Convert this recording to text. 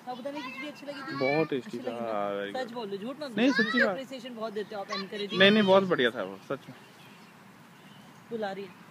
साबूदाना खिचड़ी अच्छी लगी थी, बहुत टेस्टी था। सच बोलो, झूठ मत नहीं, सच्ची बात। अप्रिसिएशन बहुत देते हो आप, एनकरेजिंग। नहीं बहुत बढ़िया था वो, सच में। बुला रही है।